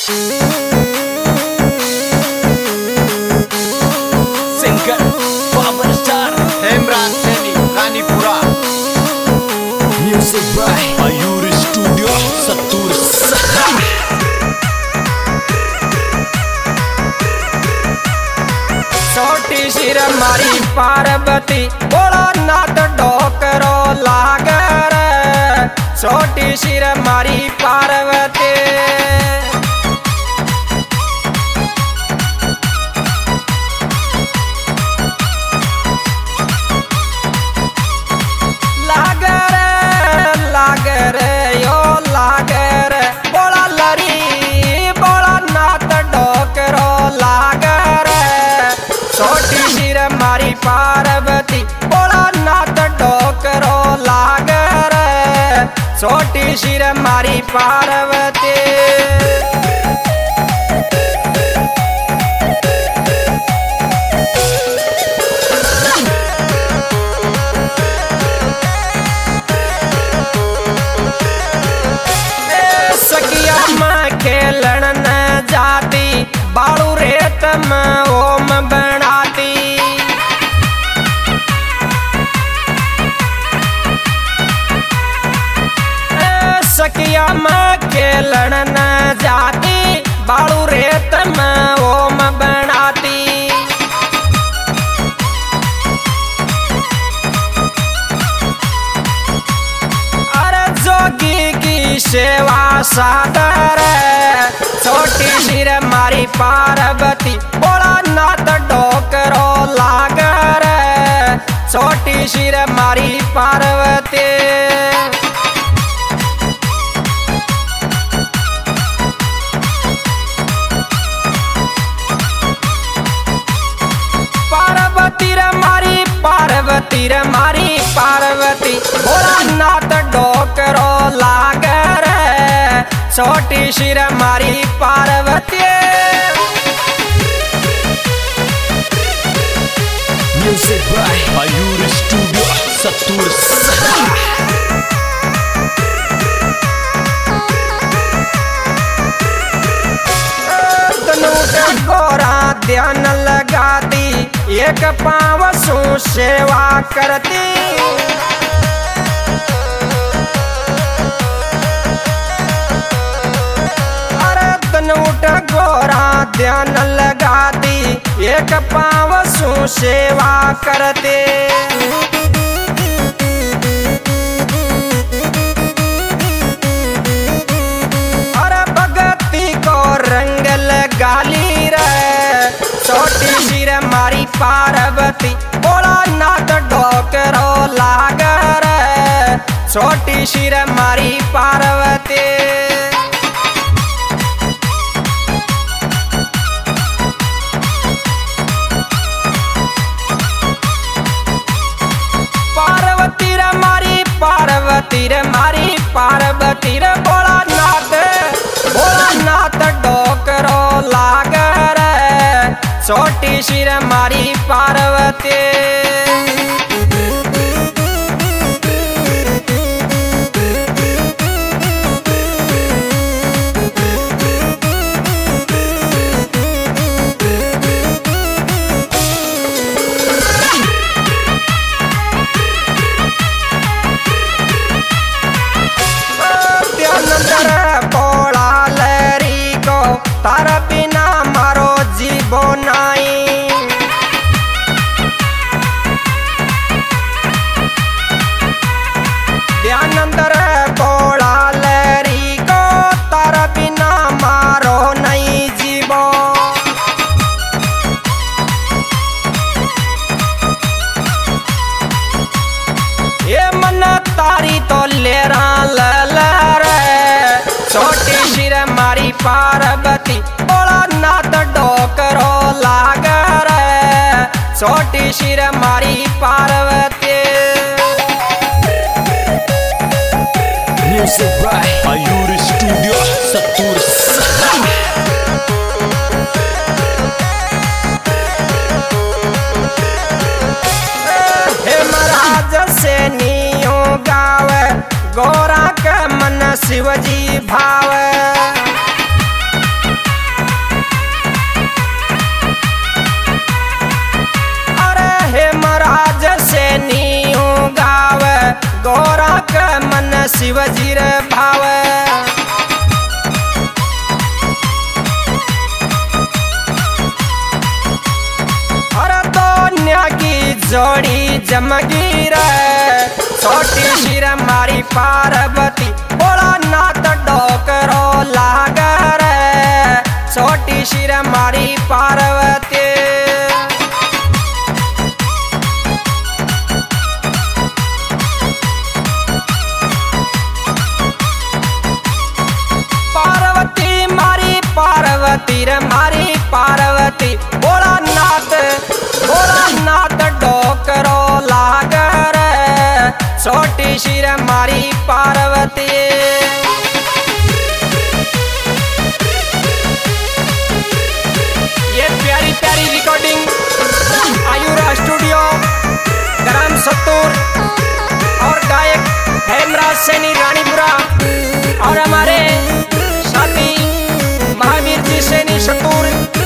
Singer power star Hemraj Saini Ranipura. Music by Mayur studio Sattur. छोटी सिर मारी पार्वती बोला नाथ डोकरो लागर। छोटी सिर मारी पार्वती लागर यो लागर बोला लरी बोला नाथ डोकरो लागर। छोटी सिर मारी पार्वती बोला नाथ डोकरो लागर। छोटी सिर मारी पार्वती सकिया में खेलन न जाती बालू रेत में ओम बनाती। सकिया में खेलन न जाती बालू रेत में ओम बनाती। अरे जोगी की सेवा सादर। छोटी सिर मारी पार्वती बोला नाथ डोकरो लागर। छोटी सिर मारी पार्वती पार्वती रे मारी पार्वती बोला नाथ डोकरो लागर। छोटी सिर मारी Parvati. Music by Mayur studio Sattur. गोरा ध्यान लगाती एक पाँव सु सेवा करती। अरे तनूट गोरा ध्यान लगाती एक पाँव सु सेवा करती। रंग लगाली रे छोटी सिर मारी पार्वती बोला नाथ डोकरो लागर। छोटी सिर मारी पार्वती पार्वती रे मारी पार्वती रे मारी पार्वती रे बोला नाथ डोकरो लागर। छोटी सिर मारी पार्वती बोला लरी को तार बिना मारो जीवो नाई। ध्यानंदर बोला लरी को तार बिना मारो नहीं जीवो। ये मन तारी तो लेरा ललर। छोटी सिर मारी पार्वती बोला नाथ डोकरो लागर। छोटी सिर मारी Parvati. Music by Mayur studio Sattur. Hemraj सैनियों गावे गोरा के मन शिवजी भाव। शिवजी रे भाव। अरे दोन्या की जोड़ी जमगी रे छोटी सी रे मारी पार्वती बोला नाथ डोकरो लाग रे छोटी सी रे मारी पार्वती। पार्वती मारी पार्वती रे मारी पार्वती बोला नाथ डोकरो लाग रे छोटी सी रे मारी पार्वती। ये प्यारी प्यारी रिकॉर्डिंग आयुरा स्टूडियो ग्राम सत्तूर और गायक हेमराज सैनी रानीपुरा और हमारे साथी महावीर जी सैनी सत्तूर।